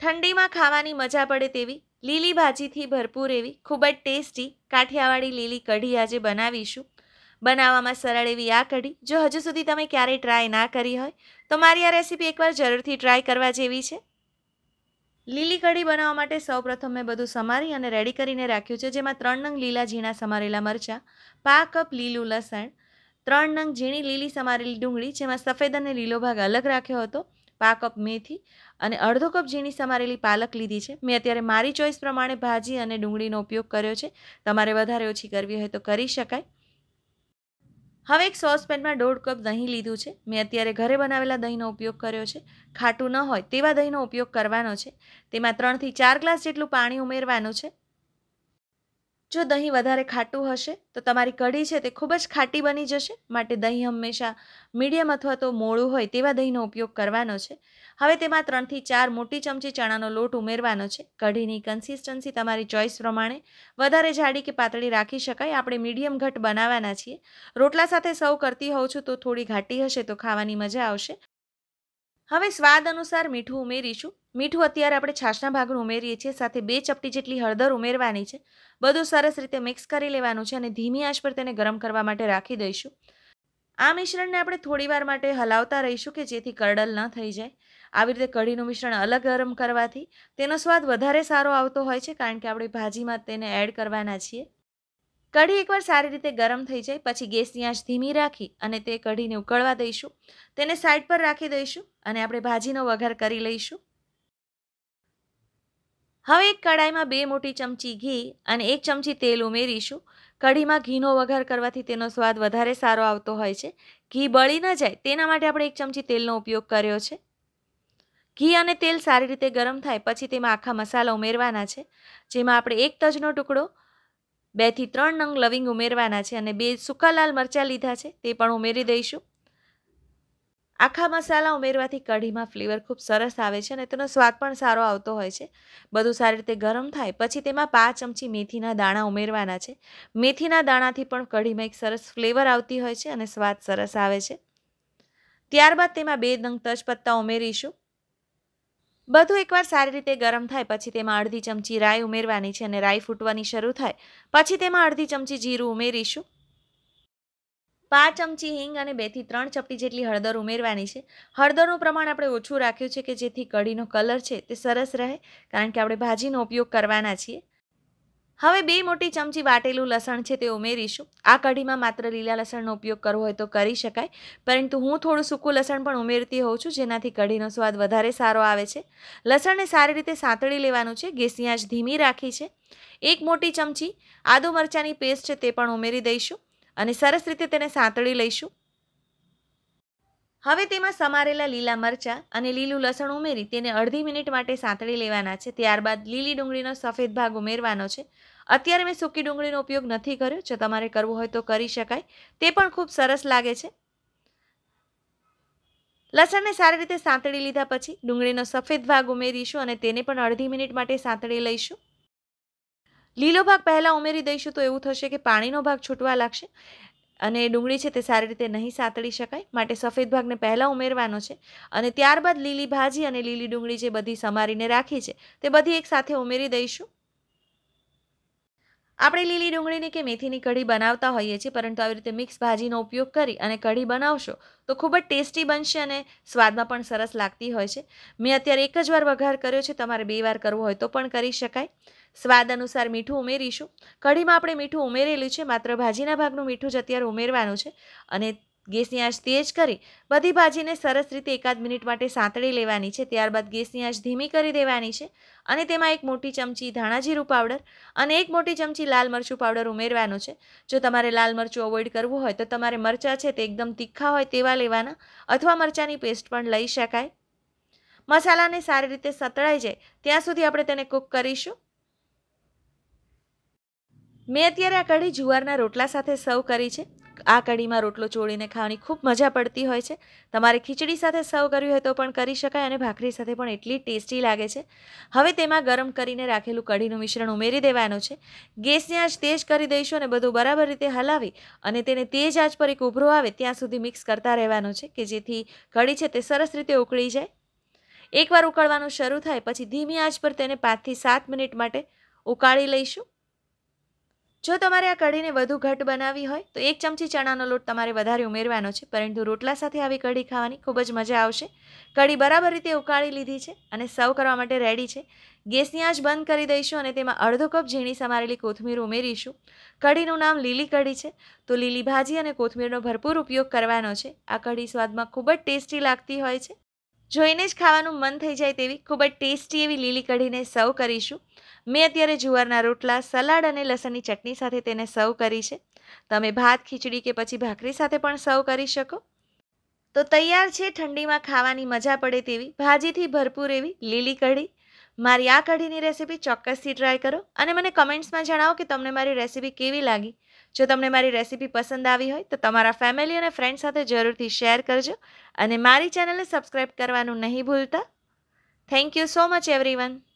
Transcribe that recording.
ઠંડીમાં ખાવાની મજા પડે તેવી લીલી ભાજીથી ભરપૂર એવી ખૂબ જ ટેસ્ટી કાઠિયાવાડી લીલી કઢી આજે બનાવીશું. બનાવવામાં સરળ એવી આ કઢી જો હજુ સુધી તમે ક્યારેય ટ્રાય ના કરી હોય તો મારી આ રેસીપી એકવાર જરૂરથી ટ્રાય કરવા જેવી છે. લીલી કઢી બનાવવા માટે સૌપ્રથમ મેં બધું સમારી અને રેડી કરીને રાખ્યું છે, જેમાં 3 નંગ લીલા ઝીણા સમારેલા મરચાં, 1/2 કપ લીલું લસણ, 3 નંગ ઝીણી લીલી સમારેલી ડુંગળી જેમાં સફેદ અને લીલો ભાગ અલગ રાખ્યો હતો, 1/2 કપ મેથી અને અડધો કપ ઝીણી સમારેલી પાલક લીધી છે. મેં અત્યારે મારી ચોઈસ પ્રમાણે ભાજી અને ડુંગળીનો ઉપયોગ કર્યો છે. તમારે વધારે ઓછી કરવી હોય તો કરી શકાય. હવે એક સોસપેનમાં 1/2 કપ દહીં લીધું છે. મેં અત્યારે ઘરે બનાવેલા દહીંનો ઉપયોગ કર્યો છે. ખાટું ન હોય તેવા દહીંનો ઉપયોગ કરવાનો છે. તેમાં 3 થી 4 ગ્લાસ જેટલું પાણી ઉમેરવાનું છે. જો દહીં વધારે ખાટું હશે તો તમારી કઢી છે તે ખૂબ જ ખાટી બની જશે, માટે દહીં હંમેશા મીડિયમ અથવા તો મોળું હોય તેવા દહીંનો ઉપયોગ કરવાનો છે. હવે તેમાં 3 થી 4 મોટી ચમચી ચણાનો લોટ ઉમેરવાનો છે. કઢીની કન્સિસ્ટન્સી તમારી ચોઈસ પ્રમાણે વધારે જાડી કે પાતળી રાખી શકાય. આપણે મીડિયમ ઘટ બનાવવાના છીએ. રોટલા સાથે સર્વ કરતી હોઉં છું તો થોડી ઘાટી હશે તો ખાવાની મજા આવશે. હવે સ્વાદ અનુસાર મીઠું ઉમેરીશું. મીઠું અત્યારે આપણે છાશના ભાગનું ઉમેરીએ છીએ. સાથે 2 ચપટી જેટલી હળદર ઉમેરવાની છે. બધું સરસ રીતે મિક્સ કરી લેવાનું છે અને ધીમી આંચ પર તેને ગરમ કરવા માટે રાખી દઈશું. આ મિશ્રણને આપણે થોડીવાર માટે હલાવતા રહીશું કે જેથી કરડલ ન થઈ જાય. આવી રીતે કઢીનું મિશ્રણ અલગ ગરમ કરવાથી તેનો સ્વાદ વધારે સારો આવતો હોય છે, કારણ કે આપણે ભાજીમાં તેને એડ કરવાના છીએ. કઢી એકવાર સારી રીતે ગરમ થઈ જાય પછી ગેસની આંચ ધીમી રાખી અને તે કઢીને ઉકળવા દઈશું. તેને સાઈડ પર રાખી દઈશું અને આપણે ભાજીનો વઘાર કરી લઈશું. હવે એક કડાઈમાં 2 મોટી ચમચી ઘી અને 1 ચમચી તેલ ઉમેરીશું. કઢીમાં ઘીનો વઘાર કરવાથી તેનો સ્વાદ વધારે સારો આવતો હોય છે. ઘી બળી ન જાય તેના માટે આપણે 1 ચમચી તેલનો ઉપયોગ કર્યો છે. ઘી અને તેલ સારી રીતે ગરમ થાય પછી તેમાં આખા મસાલા ઉમેરવાના છે, જેમાં આપણે 1 તજનો ટુકડો, 2 થી 3 નંગ લવિંગ ઉમેરવાના છે અને 2 સૂકા લાલ મરચાં લીધા છે તે પણ ઉમેરી દઈશું. આખા મસાલા ઉમેરવાથી કઢીમાં ફ્લેવર ખૂબ સરસ આવે છે અને તેનો સ્વાદ પણ સારો આવતો હોય છે. બધું સારી રીતે ગરમ થાય પછી તેમાં 5 ચમચી મેથીના દાણા ઉમેરવાના છે. મેથીના દાણાથી પણ કઢીમાં એક સરસ ફ્લેવર આવતી હોય છે અને સ્વાદ સરસ આવે છે. ત્યારબાદ તેમાં 2 નંગ તજપત્તા ઉમેરીશું. બધું એકવાર સારી રીતે ગરમ થાય પછી તેમાં અડધી ચમચી રાઈ ઉમેરવાની છે અને રાઈ ફૂટવાની શરૂ થાય પછી તેમાં અડધી ચમચી જીરું ઉમેરીશું. 5 ચમચી હિંગ અને 2 થી 3 ચપટી જેટલી હળદર ઉમેરવાની છે. હળદરનું પ્રમાણ આપણે ઓછું રાખ્યું છે કે જેથી કઢીનો કલર છે તે સરસ રહે, કારણ કે આપણે ભાજીનો ઉપયોગ કરવાના છીએ. હવે 2 મોટી ચમચી વાટેલું લસણ છે તે ઉમેરીશું. આ કઢીમાં માત્ર લીલા લસણનો ઉપયોગ કરવો હોય તો કરી શકાય, પરંતુ હું થોડું સૂકું લસણ પણ ઉમેરતી હોઉં છું જેનાથી કઢીનો સ્વાદ વધારે સારો આવે છે. લસણને સારી રીતે સાંતળી લેવાનું છે. ગેસની આંચ ધીમી રાખી છે. 1 મોટી ચમચી આદુ મરચાંની પેસ્ટ છે તે પણ ઉમેરી દઈશું અને સરસ રીતે તેને સાંતળી લઈશું. હવે તેમાં સમારેલા લીલા મરચાં અને લીલું લસણ ઉમેરી તેને અડધી મિનિટ માટે સાંતળી લેવાના છે. ત્યારબાદ લીલી ડુંગળીનો સફેદ ભાગ ઉમેરવાનો છે. અત્યારે મેં સૂકી ડુંગળીનો ઉપયોગ નથી કર્યો. જો તમારે કરવું હોય તો કરી શકાય, તે પણ ખૂબ સરસ લાગે છે. લસણને સારી રીતે સાંતળી લીધા પછી ડુંગળીનો સફેદ ભાગ ઉમેરીશું અને તેને પણ અડધી મિનિટ માટે સાંતળી લઈશું. લીલો ભાગ પહેલાં ઉમેરી દઈશું તો એવું થશે કે પાણીનો ભાગ છૂટવા લાગશે અને ડુંગળી છે તે સારી રીતે નહીં સાંતળી શકાય, માટે સફેદ ભાગને પહેલાં ઉમેરવાનો છે અને ત્યારબાદ લીલી ભાજી અને લીલી ડુંગળી જે બધી સમારીને રાખી છે તે બધી એકસાથે ઉમેરી દઈશું. આપણે લીલી ડુંગળીની કે મેથીની કઢી બનાવતા હોઈએ છીએ, પરંતુ આવી રીતે મિક્સ ભાજીનો ઉપયોગ કરી અને કઢી બનાવશો તો ખૂબ જ ટેસ્ટી બનશે અને સ્વાદમાં પણ સરસ લાગતી હોય છે. મેં અત્યારે એક જ વાર વઘાર કર્યો છે. તમારે 2 વાર કરવો હોય તો પણ કરી શકાય. સ્વાદ અનુસાર મીઠું ઉમેરીશું. કઢીમાં આપણે મીઠું ઉમેરેલું છે, માત્ર ભાજીના ભાગનું મીઠું જ અત્યારે ઉમેરવાનું છે અને ગેસની આંચ તેજ કરી બધી ભાજીને સરસ રીતે 1 મિનિટ માટે સાંતળી લેવાની છે. ત્યારબાદ ગેસની આંચ ધીમી કરી દેવાની છે અને તેમાં 1 મોટી ચમચી ધાણા જીરું પાવડર અને 1 મોટી ચમચી લાલ મરચું પાવડર ઉમેરવાનું છે. જો તમારે લાલ મરચું અવોઇડ કરવું હોય તો તમારે મરચાં છે તે એકદમ તીખા હોય તેવા લેવાના અથવા મરચાંની પેસ્ટ પણ લઈ શકાય. મસાલાને સારી રીતે સતળાઈ જાય ત્યાં સુધી આપણે તેને કૂક કરીશું. મેં અત્યારે આ કઢી જુવારના રોટલા સાથે સર્વ કરી છે. આ કઢીમાં રોટલો ચોળીને ખાવાની ખૂબ મજા પડતી હોય છે. તમારે ખીચડી સાથે સર્વ કરવી હોય તો પણ કરી શકાય અને ભાખરી સાથે પણ એટલી ટેસ્ટી લાગે છે. હવે તેમાં ગરમ કરીને રાખેલું કઢીનું મિશ્રણ ઉમેરી દેવાનું છે. ગેસની આંચ તેજ કરી દઈશું અને બધું બરાબર રીતે હલાવી અને તેને તેજ આંચ પર એક ઉભરો આવે ત્યાં સુધી મિક્સ કરતા રહેવાનું છે કે જેથી કઢી છે તે સરસ રીતે ઉકળી જાય. એકવાર ઉકળવાનું શરૂ થાય પછી ધીમી આંચ પર તેને 5 થી 7 મિનિટ માટે ઉકાળી લઈશું. જો તમારે આ કઢીને વધુ ઘટ બનાવવી હોય તો 1 ચમચી ચણાનો લોટ તમારે વધારે ઉમેરવાનો છે, પરંતુ રોટલા સાથે આવી કઢી ખાવાની ખૂબ જ મજા આવશે. કઢી બરાબર રીતે ઉકાળી લીધી છે અને સર્વ કરવા માટે રેડી છે. ગેસની આંચ બંધ કરી દઈશું અને તેમાં અડધો કપ ઝીણી સમારેલી કોથમીર ઉમેરીશું. કઢીનું નામ લીલી કઢી છે, તો લીલી ભાજી અને કોથમીરનો ભરપૂર ઉપયોગ કરવાનો છે. આ કઢી સ્વાદમાં ખૂબ જ ટેસ્ટી લાગતી હોય છે. જોઈને જ ખાવાનું મન થઈ જાય તેવી ખૂબ જ ટેસ્ટી એવી લીલી કઢીને સર્વ કરીશું. મેં અત્યારે જુવારના રોટલા, સલાડ અને લસણની ચટણી સાથે તેને સર્વ કરી છે. તમે ભાત, ખીચડી કે પછી ભાખરી સાથે પણ સર્વ કરી શકો. તો તૈયાર છે ઠંડીમાં ખાવાની મજા પડે તેવી ભાજીથી ભરપૂર એવી લીલી કઢી. મારી આ કઢીની રેસીપી ચોક્કસથી ટ્રાય કરો અને મને કમેન્ટ્સમાં જણાવો કે તમને મારી રેસીપી કેવી લાગી. જો તમને મારી રેસીપી પસંદ આવી હોય તો તમારા ફેમિલી અને ફ્રેન્ડ સાથે જરૂરથી શેર કરજો અને મારી ચેનલને સબસ્ક્રાઈબ કરવાનું નહીં ભૂલતા. Thank you so much everyone.